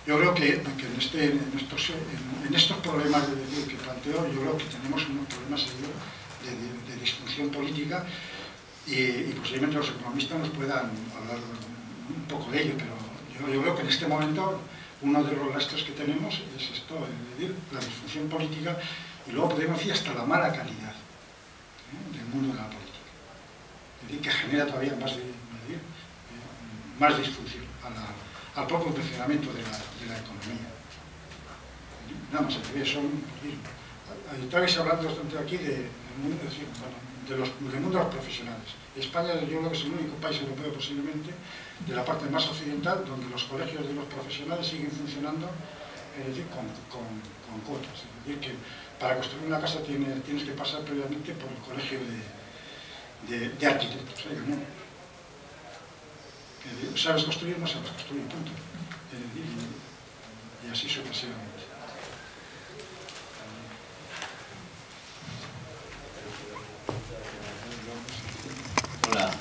Yo creo que en estos problemas que planteo, yo creo que tenemos unos problemas serios de disfunción política y posiblemente los economistas nos puedan hablar un poco de ello, pero yo creo que en este momento uno de los lastres que tenemos es esto, es decir, la disfunción política, y luego podemos decir hasta la mala calidad del mundo de la política, es decir, que genera todavía más disfunción al propio funcionamiento de la economía. Nada más, estabais hablando bastante aquí del mundo de los profesionales. España, yo creo que es el único país europeo posiblemente de la parte más occidental donde los colegios de los profesionales siguen funcionando, es decir, con cuotas. Es decir, que para construir una casa tienes que pasar previamente por el colegio de arquitectos, ¿no? Sabes construir, no sabes construir, punto. Y así sucesivamente. Hola,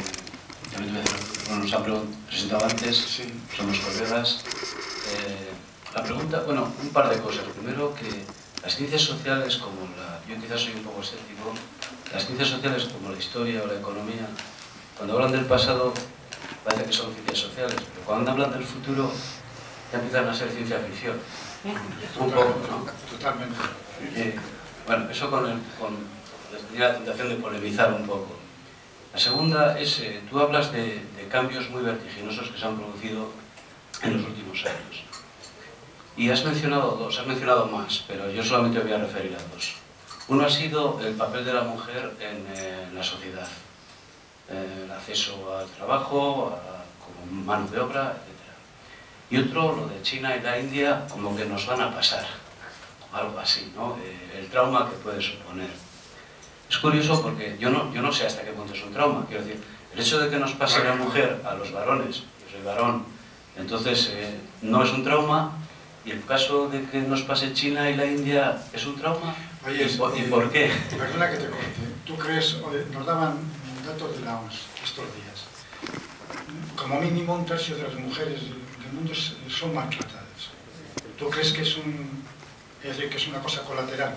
nos han presentado antes, sí. Somos colegas. La pregunta, bueno, un par de cosas. Primero, que las ciencias sociales, como yo quizás soy un poco escéptico, las ciencias sociales como la historia o la economía, cuando hablan del pasado, parece que son ciencias sociales, pero cuando hablan del futuro, ya empiezan a ser ciencia ficción. Un poco, ¿no? Totalmente. Bueno, eso tenía la tentación de polemizar un poco. La segunda es, tú hablas de cambios muy vertiginosos que se han producido en los últimos años. Y has mencionado dos, has mencionado más, pero yo solamente voy a referir a dos. Uno ha sido el papel de la mujer en la sociedad. El acceso al trabajo, como mano de obra, etc. Y otro, lo de China y la India, como que nos van a pasar, algo así, ¿no? El trauma que puede suponer. Es curioso porque yo no sé hasta qué punto es un trauma. Quiero decir, el hecho de que nos pase la mujer a los varones, yo soy varón, entonces no es un trauma, y el caso de que nos pase China y la India es un trauma. Oye, ¿Y por qué? Perdona que te corte. ¿Tú crees, nos daban datos de la OMS estos días, como mínimo un tercio de las mujeres del mundo son maltratadas? ¿Tú crees que es decir, que es una cosa colateral?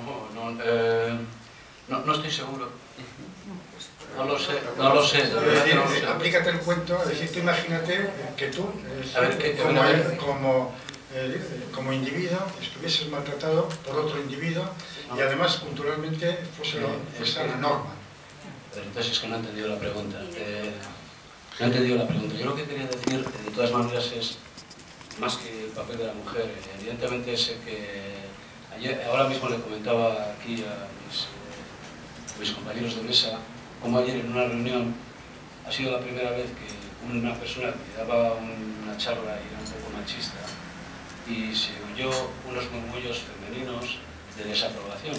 No estoy seguro. No lo sé. Es decir, aplícate el cuento, es decir, tú imagínate que tú, como individuo, estuvieses maltratado por otro individuo y además culturalmente fuese la norma. Pero entonces es que no he entendido la pregunta. No he entendido la pregunta. Yo lo que quería decir, de todas maneras, es más que el papel de la mujer. Evidentemente sé que ahora mismo le comentaba aquí a mis compañeros de mesa, como ayer en una reunión ha sido la primera vez que una persona que daba una charla y era un poco machista y se oyó unos murmullos femeninos de desaprobación.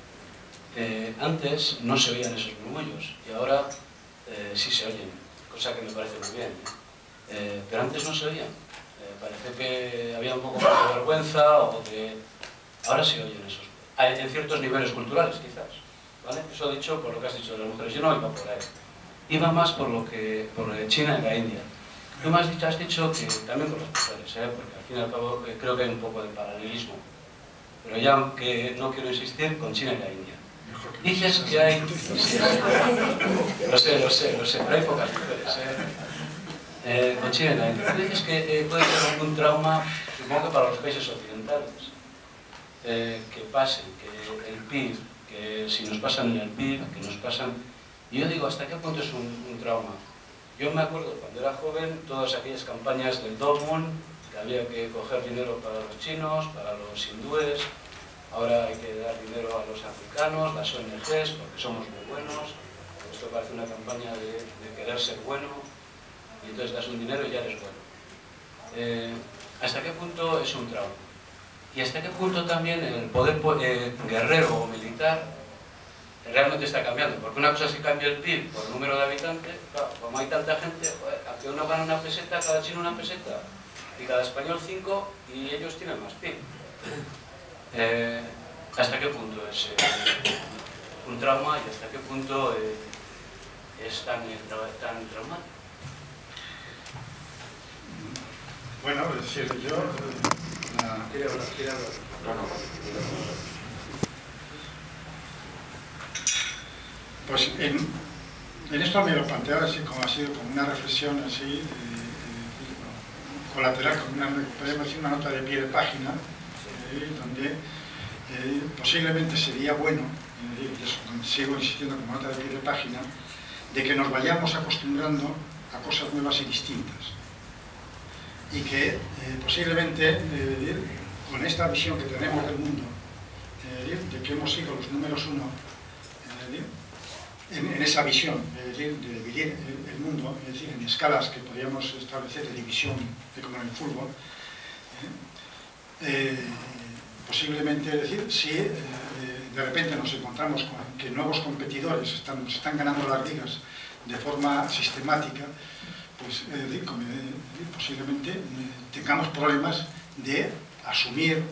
Antes no se oían esos murmullos y ahora sí se oyen, cosa que me parece muy bien. Pero antes no se oían. Parece que había un poco más de vergüenza o de... Ahora se oyen esos. En ciertos niveles culturales, quizás. ¿Vale? Eso dicho por lo que has dicho de las mujeres. Yo no iba por ahí. Iba más por lo de China y la India. Tú me has dicho que también por las mujeres, porque al fin y al cabo creo que hay un poco de paralelismo. Pero ya que no quiero insistir con China y la India. Dices que hay... Sí, lo sé, pero hay pocas mujeres. Con China y la India. Dices que puede ser algún trauma, supongo que para los países occidentales. Que pasen, que el PIB, que si nos pasan en el PIB, que nos pasan... Y yo digo, ¿hasta qué punto es un trauma? Yo me acuerdo cuando era joven, todas aquellas campañas del Dortmund, que había que coger dinero para los chinos, para los hindúes, ahora hay que dar dinero a los africanos, las ONGs, porque somos muy buenos. Esto parece una campaña de querer ser bueno, y entonces das un dinero y ya eres bueno. ¿Hasta qué punto es un trauma? Y hasta qué punto también el poder guerrero o militar realmente está cambiando. Porque una cosa es que cambia el PIB por número de habitantes, claro, como hay tanta gente, a que uno gana una peseta, cada chino una peseta, y cada español 5, y ellos tienen más PIB. ¿Hasta qué punto es un trauma y hasta qué punto es tan traumático? Bueno, es decir, yo... Pues en esto me lo planteo así como ha sido como una reflexión así colateral, como podemos decir una nota de pie de página, donde posiblemente sería bueno, y eso sigo insistiendo como nota de pie de página, de que nos vayamos acostumbrando a cosas nuevas y distintas. Y que posiblemente con esta visión que tenemos del mundo, de que hemos sido los números uno en esa visión de dividir el mundo, es decir, en escalas que podríamos establecer de división, como en el fútbol, posiblemente decir, si de repente nos encontramos con que nuevos competidores están ganando las ligas de forma sistemática, pues posiblemente tengamos problemas de asumir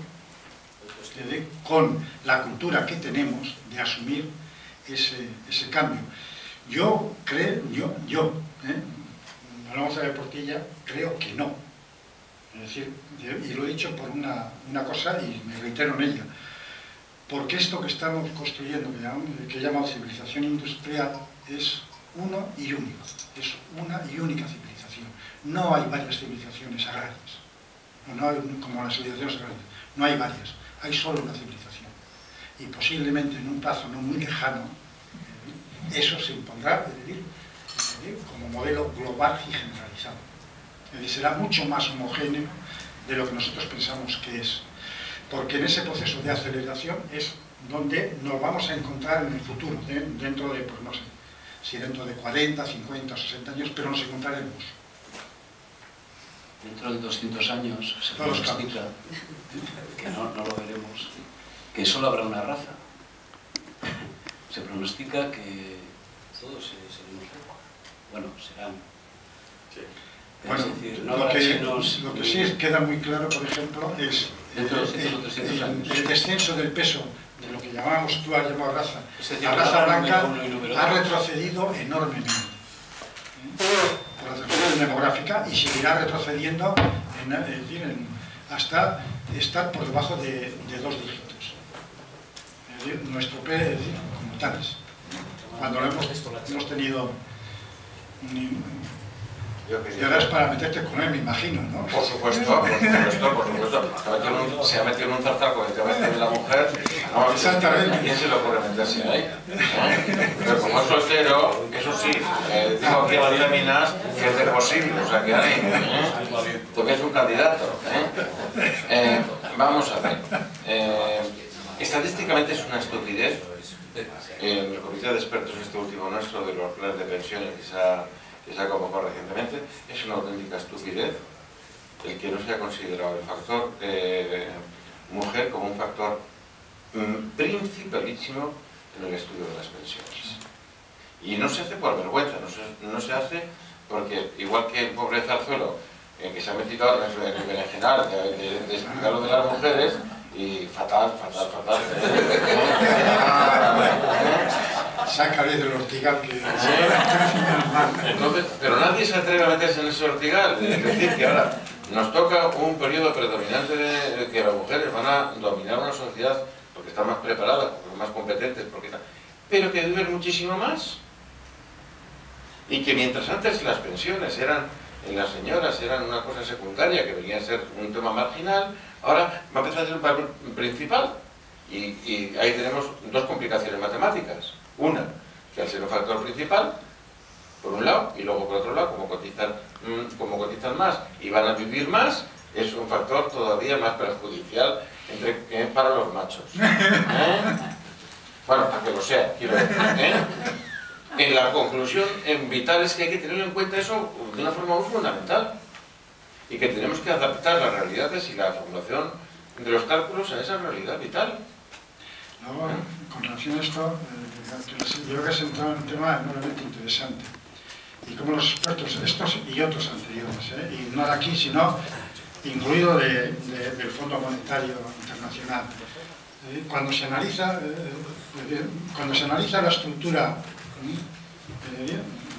con la cultura que tenemos, de asumir ese cambio. Yo creo, Alonso de Portilla, creo que no. Es decir, y lo he dicho por una cosa y me reitero en ella. Porque esto que estamos construyendo, que he llamado civilización industrial, es uno y único. Es una y única civilización. No hay varias civilizaciones agrarias. No hay, como las civilizaciones agrarias. No hay varias. Hay solo una civilización. Y posiblemente en un plazo no muy lejano, eso se impondrá como modelo global y generalizado. Es decir, será mucho más homogéneo de lo que nosotros pensamos que es. Porque en ese proceso de aceleración es donde nos vamos a encontrar en el futuro, dentro de, pues no sé, si dentro de 40, 50 o 60 años, pero nos encontraremos. Dentro de 200 años se pronostica que no lo veremos, que solo habrá una raza. Se pronostica que todos seremos, bueno, serán. Sí. Bueno, decir, lo que sí queda muy claro, por ejemplo, es el descenso del peso de lo que llamábamos, tú has llamado raza. La raza blanca ha retrocedido enormemente por la transformación demográfica y seguirá retrocediendo hasta estar por debajo de 2 dígitos. Es decir, nuestro P, como tales. Cuando lo hemos tenido... Y ahora es para meterte con él, me imagino, ¿no? Por supuesto. Se ha metido en un zartal con el tema de la mujer. No, exactamente. ¿A quién se le ocurre meterse ahí? Pero como es soltero, eso sí, digo que las féminas que es de posible, o sea que hay, tú que es un candidato. Vamos a ver. Estadísticamente es una estupidez. El comité de expertos este último nuestro de los planes de pensiones que se ha convocado recientemente, es una auténtica estupidez el que no se ha considerado el factor mujer como un factor principalísimo en el estudio de las pensiones. Y no se hace por vergüenza, no se hace porque, igual que el pobre Zarzuelo, que se ha metido ahora en el berenjenal de explicar lo de las mujeres, y fatal. Sácale del ortigal que... Entonces, pero nadie se atreve a meterse en ese ortigal. Es decir, que ahora nos toca un periodo predominante de que las mujeres van a dominar una sociedad porque están más preparadas, porque son más competentes, pero que viven muchísimo más. Y que mientras antes las pensiones en las señoras eran una cosa secundaria, que venía a ser un tema marginal, ahora va a empezar a ser un papel principal. Y ahí tenemos 2 complicaciones matemáticas. Una, que al ser un factor principal, por un lado, y luego por otro lado, como cotizan más y van a vivir más, es un factor todavía más perjudicial para los machos. Bueno, para que lo sea, quiero decir. En la conclusión vital es que hay que tener en cuenta eso de una forma muy fundamental y que tenemos que adaptar las realidades y la formulación de los cálculos a esa realidad vital. Luego, con relación a esto, yo creo que has entrado en un tema enormemente interesante. Y como los expertos, estos y otros anteriores, y no de aquí, sino incluido del Fondo Monetario Internacional, cuando se analiza la estructura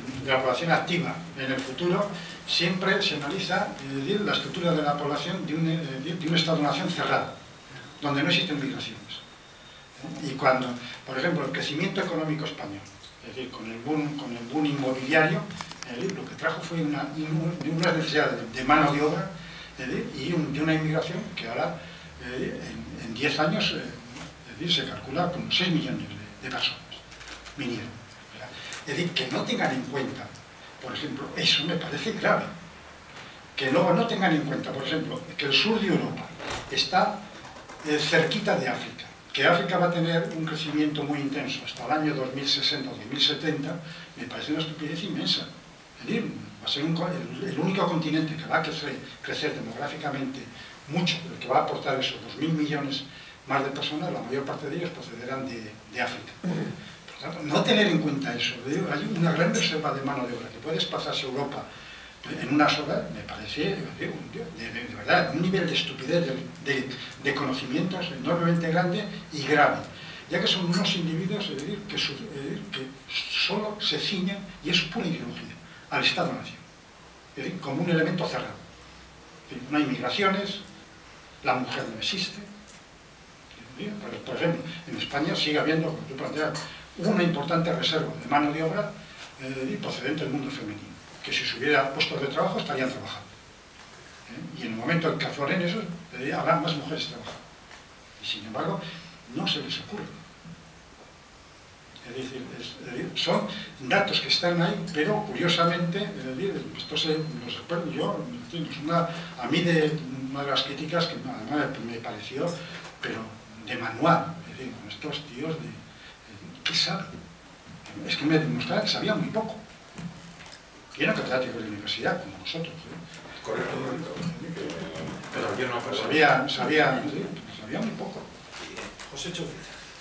la población activa en el futuro, siempre se analiza la estructura de la población de un Estado-nación cerrado, donde no existen migraciones. Y cuando, por ejemplo, el crecimiento económico español, es decir, con el boom inmobiliario, lo que trajo fue una necesidad de mano de obra y de una inmigración que ahora, en 10 años, se calcula con 6 millones de personas vinieron. Es decir, que no tengan en cuenta, por ejemplo, eso me parece grave. Que luego no tengan en cuenta, por ejemplo, que el sur de Europa está cerquita de África, que África va a tener un crecimiento muy intenso hasta el año 2060 o 2070, me parece una estupidez inmensa. Es decir, va a ser el único continente que va a crecer demográficamente mucho, el que va a aportar esos 2.000 millones más de personas, la mayor parte de ellos procederán de África. Por tanto, no tener en cuenta eso, hay una gran reserva de mano de obra que puede desplazarse a Europa en unas horas, me parece, de verdad, un nivel de estupidez, de conocimientos enormemente grande y grave, ya que son unos individuos que solo se ciñen, y es pura ideología, al Estado-nación, es decir, como un elemento cerrado. Es decir, no hay migraciones, la mujer no existe. Por ejemplo, en España sigue habiendo, como tú planteas, una importante reserva de mano de obra procedente del mundo femenino, que si se hubiera puestos de trabajo estarían trabajando. Y en el momento en que afloren eso, habrá más mujeres trabajando. Y sin embargo, no se les ocurre. Es decir, son datos que están ahí, pero curiosamente, esto los expertos, a mí una de las críticas que además me pareció, pero de manual, es decir, con estos tíos ¿qué saben? Es que me demostraron que sabían muy poco. Y eran catedráticos de la universidad, como nosotros. Correcto. Pero yo no, sabía muy poco. José Chávez.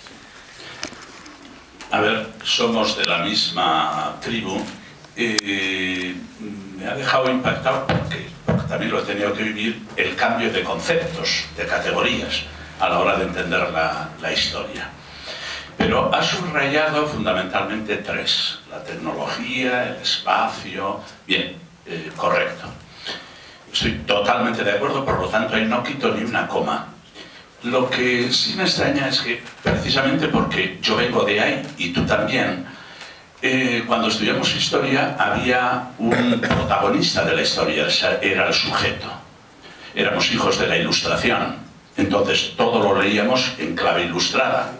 A ver, somos de la misma tribu. Me ha dejado impactado porque también lo he tenido que vivir, el cambio de conceptos, de categorías a la hora de entender la historia. Pero ha subrayado fundamentalmente tres: la tecnología, el espacio. Bien, correcto. Estoy totalmente de acuerdo, por lo tanto ahí no quito ni una coma. Lo que sí me extraña es que, precisamente porque yo vengo de ahí y tú también, cuando estudiamos historia había un protagonista de la historia, era el sujeto. Éramos hijos de la Ilustración, entonces todo lo leíamos en clave ilustrada.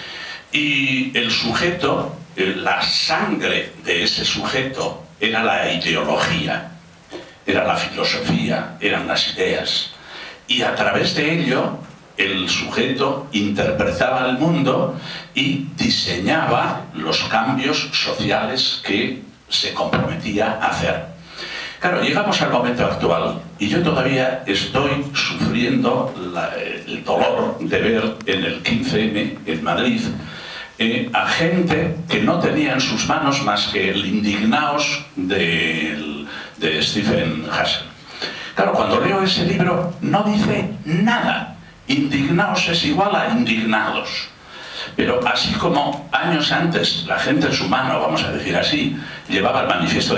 Y el sujeto, la sangre de ese sujeto era la ideología, era la filosofía, eran las ideas. Y a través de ello, el sujeto interpretaba el mundo y diseñaba los cambios sociales que se comprometía a hacer. Claro, llegamos al momento actual y yo todavía estoy sufriendo el dolor de ver en el 15M en Madrid a gente que no tenía en sus manos más que el Indignaos de Stephen Husserl. Claro, cuando leo ese libro no dice nada. Indignaos es igual a indignados. Pero así como años antes la gente en su mano, vamos a decir así, llevaba el manifiesto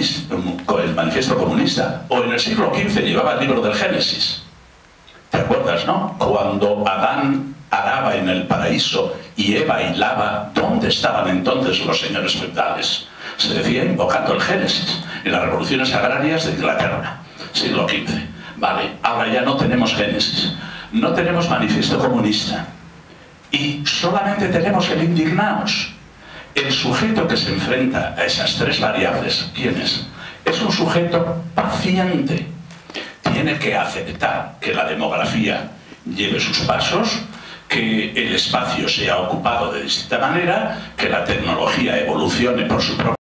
comunista, o en el siglo XV llevaba el libro del Génesis. ¿Te acuerdas, no? Cuando Adán araba en el paraíso y Eva hilaba, ¿dónde estaban entonces los señores feudales? Se decía invocando el Génesis en las revoluciones agrarias de Inglaterra, siglo XV. Vale, ahora ya no tenemos Génesis, no tenemos manifiesto comunista y solamente tenemos el Indignaos. El sujeto que se enfrenta a esas tres variables, ¿quién es? Es un sujeto paciente. Tiene que aceptar que la demografía lleve sus pasos, que el espacio sea ocupado de distinta manera, que la tecnología evolucione por su propio